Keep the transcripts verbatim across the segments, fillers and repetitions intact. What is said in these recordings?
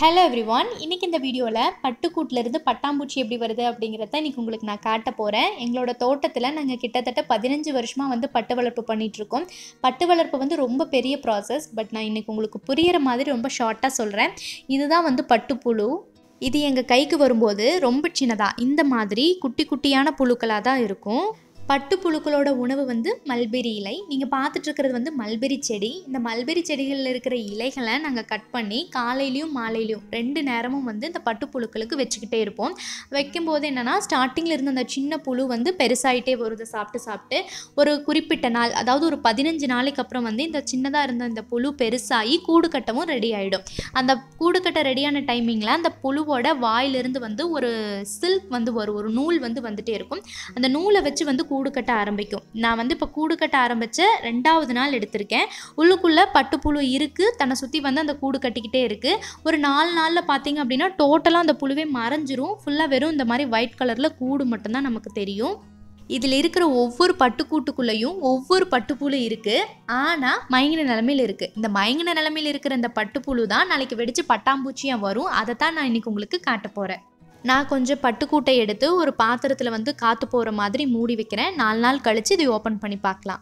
Hello everyone, இன்றைக்கி இந்த வீடியோவில் பட்டுக்கூட்டிலேருந்து பட்டாம்பூச்சி எப்படி வருது அப்படிங்கிறத இன்றைக்கி உங்களுக்கு நான் காட்ட போகிறேன். எங்களோட தோட்டத்தில் நாங்கள் கிட்டத்தட்ட பதினஞ்சு வருஷமாக வந்து பட்டு வளர்ப்பு பண்ணிகிட்ருக்கோம். பட்டு வளர்ப்பு வந்து ரொம்ப பெரிய ப்ராசஸ். பட் நான் இன்றைக்கி உங்களுக்கு புரிகிற மாதிரி ரொம்ப ஷார்ட்டாக சொல்கிறேன். இதுதான் வந்து பட்டுப்புழு. இது எங்கள் கைக்கு வரும்போது ரொம்ப சின்னதாக இந்த மாதிரி குட்டி குட்டியான புழுக்களாக தான் இருக்கும். பட்டு புழுக்களோட உணவு வந்து மல்பெரி இலை. நீங்கள் பார்த்துட்ருக்கிறது வந்து மல்பெரி செடி. இந்த மல்பெரி செடிகளில் இருக்கிற இலைகளை நாங்கள் கட் பண்ணி காலையிலையும் மாலையிலையும் ரெண்டு நேரமும் வந்து இந்த பட்டு புழுக்களுக்கு வச்சுக்கிட்டே இருப்போம். வைக்கும்போது என்னென்னா, ஸ்டார்டிங்கில் இருந்த அந்த சின்ன புழு வந்து பெருசாகிட்டே வருது சாப்பிட்டு சாப்பிட்டு ஒரு குறிப்பிட்ட நாள், அதாவது ஒரு பதினஞ்சு நாளைக்கு அப்புறம் வந்து இந்த சின்னதாக இருந்த இந்த புழு பெருசாகி கூடு கட்டவும் ரெடி ஆகிடும். அந்த கூடு கட்ட ரெடியான டைமிங்கில் அந்த புழுவோட வாயிலிருந்து வந்து ஒரு சில்க் வந்து வரும், ஒரு நூல் வந்து வந்துகிட்டே இருக்கும். அந்த நூலை வச்சு வந்து கூடு கட்ட ஆரம்பிக்கும். நான் வந்து இப்போ கூடு கட்ட ஆரம்பித்த ரெண்டாவது நாள் எடுத்திருக்கேன். உள்ளுக்குள்ளே பட்டுப்புழு இருக்குது, தன்னை சுற்றி வந்து அந்த கூடு கட்டிக்கிட்டே இருக்குது. ஒரு நாலு நாளில் பார்த்தீங்க அப்படின்னா டோட்டலாக அந்த புழுவே மறைஞ்சிரும். ஃபுல்லாக வெறும் இந்த மாதிரி ஒயிட் கலரில் கூடு மட்டும்தான் நமக்கு தெரியும். இதில் இருக்கிற ஒவ்வொரு பட்டுக்கூட்டுக்குள்ளேயும் ஒவ்வொரு பட்டுப்புழு இருக்குது. ஆனால் மயங்கின நிலமையில் இருக்குது. இந்த மயங்கின நிலமையில் இருக்கிற இந்த பட்டுப்புழு தான் நாளைக்கு வெடித்து பட்டாம்பூச்சியாக வரும். அதை தான் நான் இன்றைக்கி உங்களுக்கு காட்ட போகிறேன். நான் கொஞ்சம் பட்டுக்கூட்டை எடுத்து ஒரு பாத்திரத்தில் வந்து காற்று போகிற மாதிரி மூடி வைக்கிறேன். நாலு நாள் கழித்து இதை ஓப்பன் பண்ணி பார்க்கலாம்.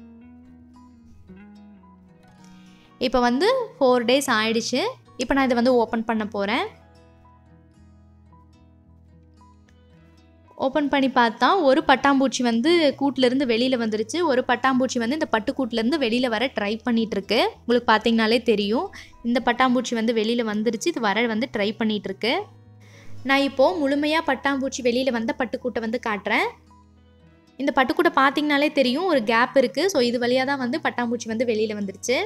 இப்போ வந்து ஃபோர் டேஸ் ஆயிடுச்சு. இப்போ நான் இதை வந்து ஓப்பன் பண்ண போகிறேன். ஓப்பன் பண்ணி பார்த்தா ஒரு பட்டாம்பூச்சி வந்து கூட்டிலேருந்து வெளியில் வந்துருச்சு. ஒரு பட்டாம்பூச்சி வந்து இந்த பட்டுக்கூட்டிலேருந்து வெளியில் வர ட்ரை பண்ணிகிட்ருக்கு. உங்களுக்கு பார்த்தீங்கனாலே தெரியும், இந்த பட்டாம்பூச்சி வந்து வெளியில் வந்துருச்சு. இது வர வந்து ட்ரை பண்ணிகிட்ருக்கு. நான் இப்போது முழுமையாக பட்டாம்பூச்சி வெளியில் வந்த பட்டுக்கூட்டை வந்து காட்டுறேன். இந்த பட்டுக்கூட்டை பார்த்தீங்கனாலே தெரியும், ஒரு கேப் இருக்குது. ஸோ இது வழியாக தான் வந்து பட்டாம்பூச்சி வந்து வெளியில் வந்துருச்சு.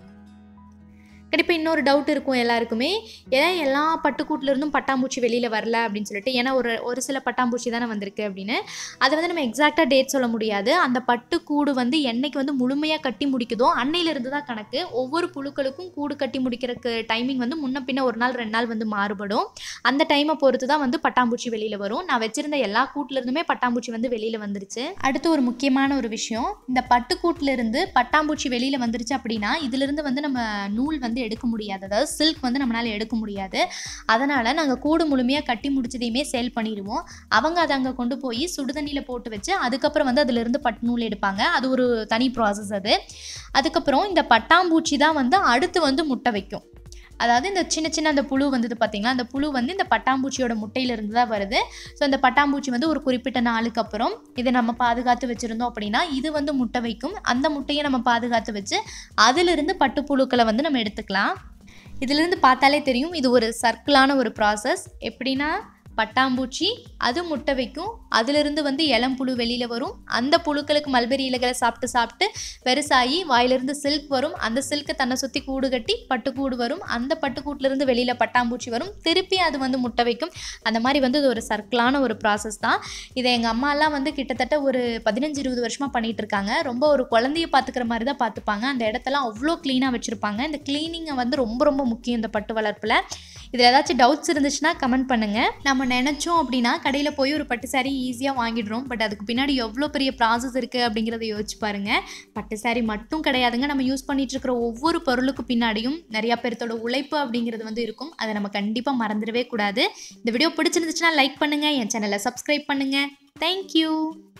கண்டிப்பாக இன்னொரு டவுட் இருக்கும் எல்லாருக்குமே, ஏன் எல்லா பட்டுக்கூட்டிலேருந்தும் பட்டாம்பூச்சி வெளியில் வரல அப்படின்னு சொல்லிட்டு. ஏன்னா ஒரு ஒரு சில பட்டாம்பூச்சி தானே வந்திருக்கு அப்படின்னு. அதை வந்து நம்ம எக்ஸாக்டாக டேட் சொல்ல முடியாது. அந்த பட்டுக்கூடு வந்து என்னைக்கு வந்து முழுமையாக கட்டி முடிக்குதோ அன்னையிலிருந்து தான் கணக்கு. ஒவ்வொரு புழுக்களுக்கும் கூடு கட்டி முடிக்கிறதுக்கு டைமிங் வந்து முன்ன பின்ன ஒரு நாள் ரெண்டு நாள் வந்து மாறுபடும். அந்த டைமை பொறுத்து தான் வந்து பட்டாம்பூச்சி வெளியில் வரும். நான் வச்சுருந்த எல்லா கூட்டிலேருந்துமே பட்டாம்பூச்சி வந்து வெளியில் வந்துருச்சு. அடுத்து ஒரு முக்கியமான ஒரு விஷயம், இந்த பட்டுக்கூட்டிலேருந்து பட்டாம்பூச்சி வெளியில் வந்துருச்சு அப்படின்னா இதிலிருந்து வந்து நம்ம நூல் வந்து எடுக்க முடியாது, அதாவது சில்க் வந்து நம்மளால எடுக்க முடியாது. அதனால நாங்கள் கூடு முழுமையாக கட்டி முடிச்சதையுமே சேல் பண்ணிடுவோம். அவங்க அதை அங்கே கொண்டு போய் சுடுதண்ணியில் போட்டு வச்சு அதுக்கப்புறம் வந்து அதிலிருந்து பட்டு நூல் எடுப்பாங்க. அது ஒரு தனி ப்ராசஸ். அது அதுக்கப்புறம் இந்த பட்டாம்பூச்சி தான் வந்து அடுத்து வந்து முட்டை வைக்கும். அதாவது இந்த சின்ன சின்ன அந்த புழு வந்தது பார்த்தீங்களா, அந்த புழு வந்து இந்த பட்டாம்பூச்சியோட முட்டையிலிருந்து தான் வருது. ஸோ இந்த பட்டாம்பூச்சி வந்து ஒரு குறிப்பிட்ட நாளுக்கு அப்புறம் இதை நம்ம பாதுகாத்து வச்சுருந்தோம் அப்படின்னா இது வந்து முட்டை வைக்கும். அந்த முட்டையை நம்ம பாதுகாத்து வச்சு அதிலிருந்து பட்டுப்புழுக்களை வந்து நம்ம எடுத்துக்கலாம். இதிலிருந்து பார்த்தாலே தெரியும், இது ஒரு சர்க்கிளான ஒரு ப்ராசஸ். எப்படின்னா, பட்டாம்பூச்சி அது முட்டை வைக்கும், அதிலிருந்து வந்து இளம்புழு வெளியில் வரும். அந்த புழுக்களுக்கு மல்பெரி இலைகளை சாப்பிட்டு சாப்பிட்டு பெருசாகி வாயிலிருந்து சில்க் வரும். அந்த சில்க்கை தன்னை சுற்றி கூடு கட்டி பட்டுக்கூடு வரும். அந்த பட்டுக்கூட்டிலிருந்து வெளியில் பட்டாம்பூச்சி வரும். திருப்பி அது வந்து முட்டை வைக்கும். அந்த மாதிரி வந்து இது ஒரு சர்க்கிளான ஒரு ப்ராசஸ் தான். இதை எங்கள் அம்மாலாம் வந்து கிட்டத்தட்ட ஒரு பதினஞ்சு இருபது வருஷமாக பண்ணிகிட்டு இருக்காங்க. ரொம்ப ஒரு குழந்தைய பார்த்துக்கிற மாதிரி தான் பார்த்துப்பாங்க. அந்த இடத்தெல்லாம் அவ்வளோ க்ளீனாக வச்சுருப்பாங்க. இந்த க்ளீனிங்கை வந்து ரொம்ப ரொம்ப முக்கியம் இந்த பட்டு வளர்ப்பில். இதில் ஏதாச்சும் டவுட்ஸ் இருந்துச்சுன்னா கமெண்ட் பண்ணுங்கள். நம்ம நினச்சோம் அப்படின்னா கடையில் போய் ஒரு பட்டு சாரீ ஈஸியாக வாங்கிடுறோம். பட் அதுக்கு பின்னாடி எவ்வளோ பெரிய ப்ராசஸ் இருக்குது அப்படிங்கிறத யோசிச்சு பாருங்கள். பட்டு சாரீ மட்டும் கிடையாதுங்க, நம்ம யூஸ் பண்ணிகிட்டு இருக்கிற ஒவ்வொரு பொருளுக்கு பின்னாடியும் நிறையா பேர்த்தோட உழைப்பு அப்படிங்கிறது வந்து இருக்கும். அதை நம்ம கண்டிப்பாக மறந்துடவே கூடாது. இந்த வீடியோ பிடிச்சிருந்துச்சுன்னா லைக் பண்ணுங்கள், என் சேனலை சப்ஸ்கிரைப் பண்ணுங்கள். தேங்க்யூ.